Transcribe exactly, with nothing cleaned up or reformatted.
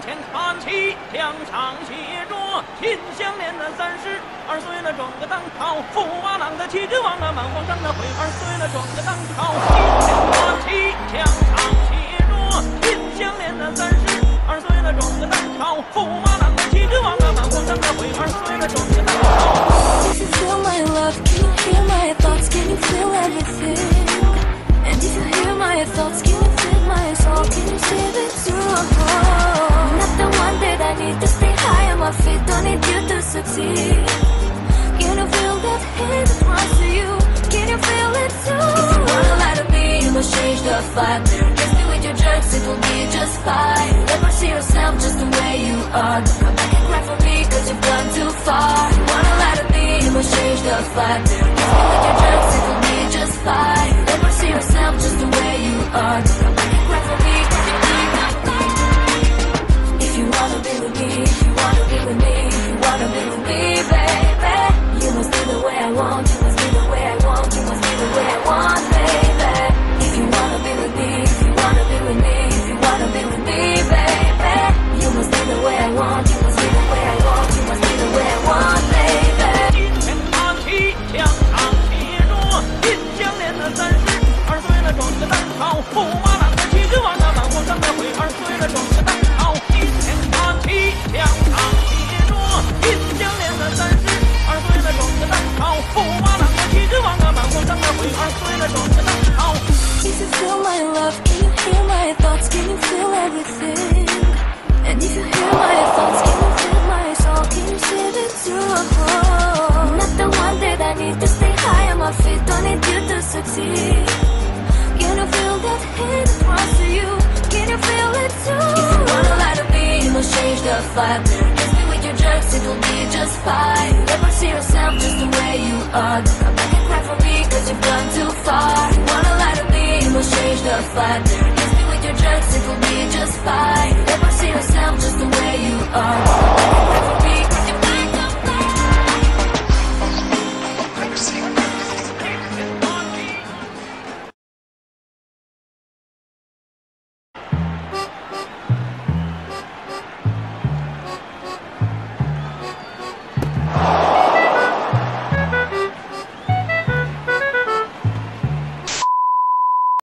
前看齐，墙上写着秦香莲的三十二岁了，装个当朝驸马郎的齐君王啊，满皇上的悔二岁了，装个当朝金前看齐，墙上写着秦香莲的三十二岁了，装个当朝驸马郎的齐君王啊，满皇上的悔二岁了，装个当朝。 If you feel my love, can you hear my thoughts? Can you feel everything? And if you hear my thoughts, can you feel my soul? Can you see the truth? Not the one that I need to stay high on my feet. Don't need you to succeed. Can you feel that hate that runs to you? Can you feel it too? If you wanna lie to me, you must change the vibe. Kiss me with your jerks, it will be just fine. Never see yourself just the way you are. Don't come back and cry for me, cause you've gone too far. You wanna lie to me, you must change the vibe. Kiss me with your jerks, it will be just fine. Never see yourself just the way you are. Don't come back and cry for me, cause you've gone too far. If you wanna be with me, if you wanna be with me, if you wanna be with me, baby, you must be the way I want, you must be the way I want, you must be the way I want, baby. If you wanna be with me, if you wanna be with me, if you wanna be with me, baby, you must be the way I want, you must be the way I want, you must be the way I want, baby. 金前看齐，墙上写着秦香莲的三十二岁了，装个当朝驸马郎的齐君王啊，满皇上的悔二岁了，装个当朝。金前看齐，墙上写着秦香莲的三十二岁了，装个当朝驸马郎的齐君王啊，满皇上的悔二岁了，装个当朝。 If you feel my love, can you hear my thoughts? Can you feel everything? And if you hear my thoughts, can you feel my soul? Can you see the truth? Not the one that I need to stay high on my feet. Don't need you to succeed. Can you feel that hate that runs to you? Can you feel it too? If you wanna lie to me, you must change the vibe. Kiss me with your jerks, it will be just fine. Never see yourself just the way you are.